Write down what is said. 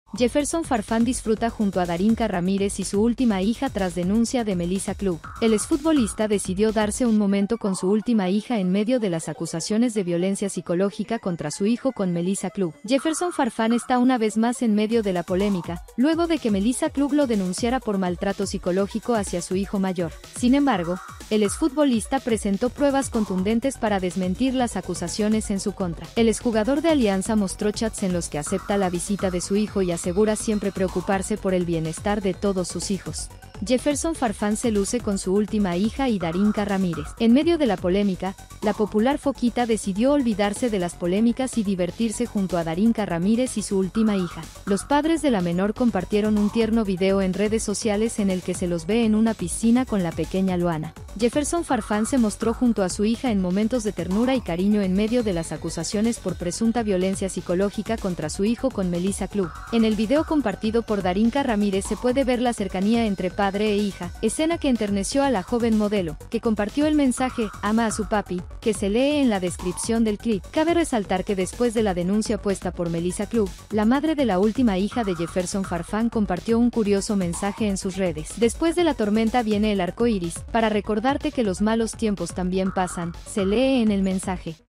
Jefferson Farfán disfruta junto a Darinka Ramírez y su última hija tras denuncia de Melissa Club. El exfutbolista decidió darse un momento con su última hija en medio de las acusaciones de violencia psicológica contra su hijo con Melissa Club. Jefferson Farfán está una vez más en medio de la polémica, luego de que Melissa Club lo denunciara por maltrato psicológico hacia su hijo mayor. Sin embargo, el exfutbolista presentó pruebas contundentes para desmentir las acusaciones en su contra. El exjugador de Alianza mostró chats en los que acepta la visita de su hijo y asegura siempre preocuparse por el bienestar de todos sus hijos. Jefferson Farfán se luce con su última hija y Darinka Ramírez. En medio de la polémica, la popular foquita decidió olvidarse de las polémicas y divertirse junto a Darinka Ramírez y su última hija. Los padres de la menor compartieron un tierno video en redes sociales en el que se los ve en una piscina con la pequeña Luana. Jefferson Farfán se mostró junto a su hija en momentos de ternura y cariño en medio de las acusaciones por presunta violencia psicológica contra su hijo con Melissa Club. En el video compartido por Darinka Ramírez se puede ver la cercanía entre padre e hija, escena que enterneció a la joven modelo, que compartió el mensaje "ama a su papi", que se lee en la descripción del clip. Cabe resaltar que después de la denuncia puesta por Melissa Club, la madre de la última hija de Jefferson Farfán compartió un curioso mensaje en sus redes. Después de la tormenta viene el arco iris, para recordarte que los malos tiempos también pasan, se lee en el mensaje.